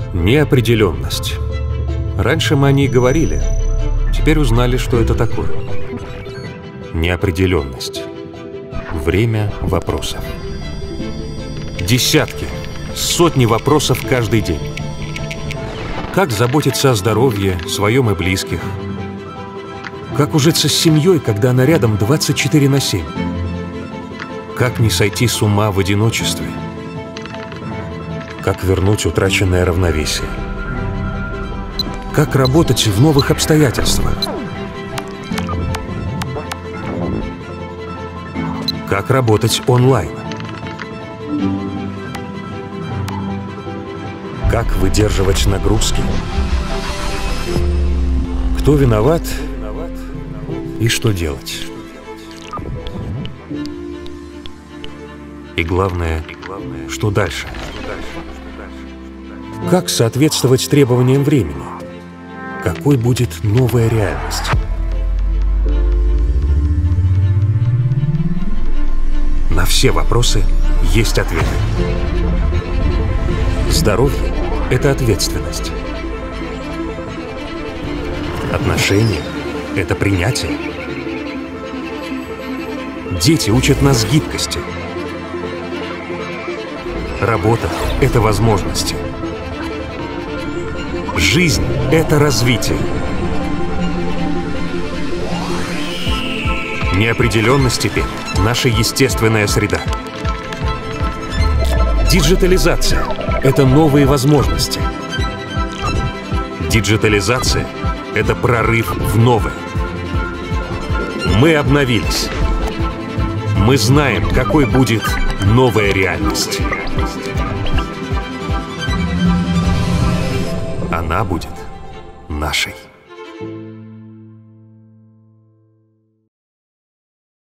Неопределенность. Раньше мы о ней говорили, теперь узнали, что это такое. Неопределенность. Время вопросов. Десятки, сотни вопросов каждый день. Как заботиться о здоровье, своем и близких? Как ужиться с семьей, когда она рядом 24/7? Как не сойти с ума в одиночестве? Как вернуть утраченное равновесие? Как работать в новых обстоятельствах? Как работать онлайн? Как выдерживать нагрузки? Кто виноват и что делать? И главное, что дальше? Как соответствовать требованиям времени? Какой будет новая реальность? На все вопросы есть ответы. Здоровье – это ответственность. Отношения – это принятие. Дети учат нас гибкости. Работа – это возможности. Жизнь – это развитие. Неопределенность теперь – наша естественная среда. Диджитализация – это новые возможности. Диджитализация – это прорыв в новое. Мы обновились. Мы знаем, какой будет новая реальность. Она будет нашей.